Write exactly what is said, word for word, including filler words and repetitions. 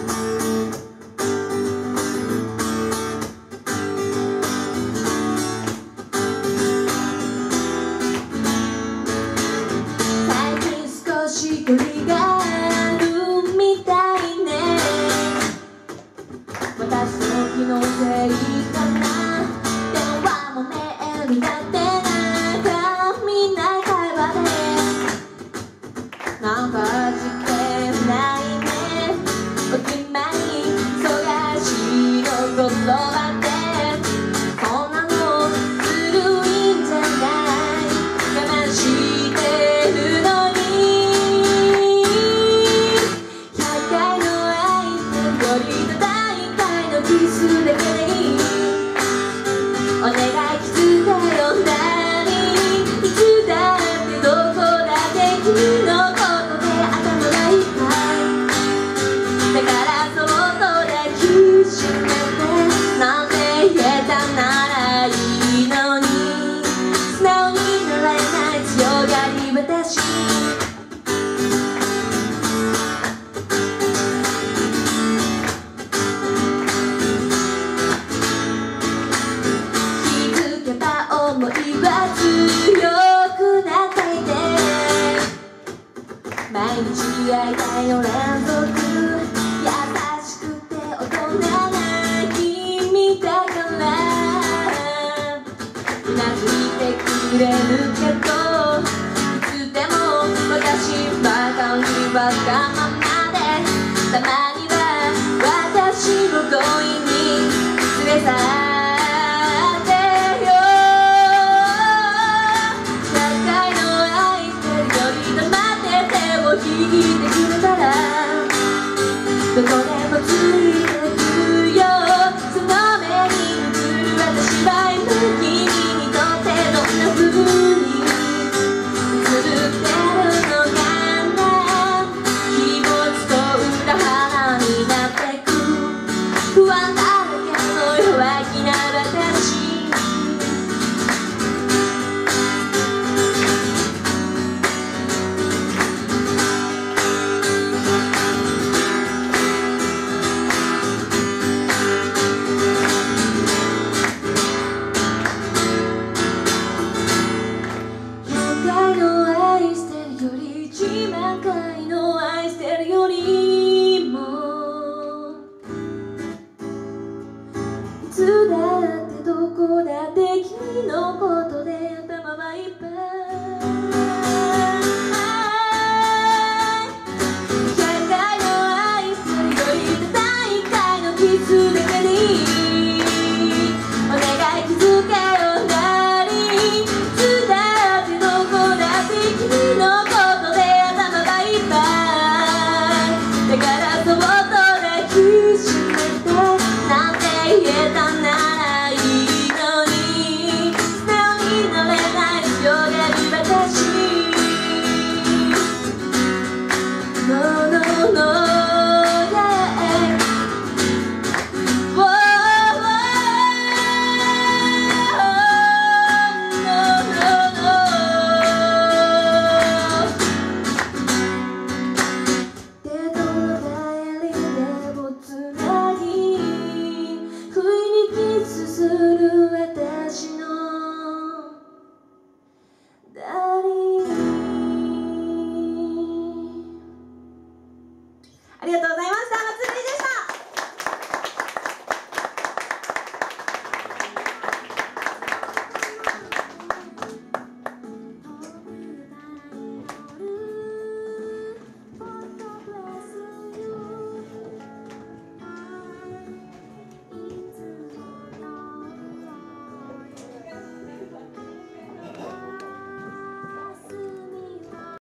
距離があるみたいね。私の気のせいかな。電話もメールだって中身ない会話でなんか味気ないね。お決まり忙しいの言葉でこんなのずるいんじゃない。我慢してるのにキスだけでいい。お願いキスだよダーリン。いつだってどこだって君のことで頭がいっぱいだからそっと抱きしめてなんて言えたならいいのに素直になれない強がり私。思いは強くなっていて毎日愛いの連続優しくて大人な君だからうなずいてくれるけどいつでも私ばかりわがままでたまには私を強引に連れ去る聞いてくれたらどこでもついてくるよ。その目に映る私は今君にとってどんな風に映ってるのかな。気持ちと裏腹になってく不安だらけの弱気な私。一万回の愛してるよりもいつだってどこだって君のことで頭はいっぱい。ひゃっかいの愛してるよりたったいっかいのキスだけでいい。お願い気づけよダーリン。いつだってどこだって君のだからそっと抱きしめてなんて言えたならいいのに素直になれない強がり私。 No no no yeah Whoa, whoa, no no no する私のダーリン。ありがとうございます。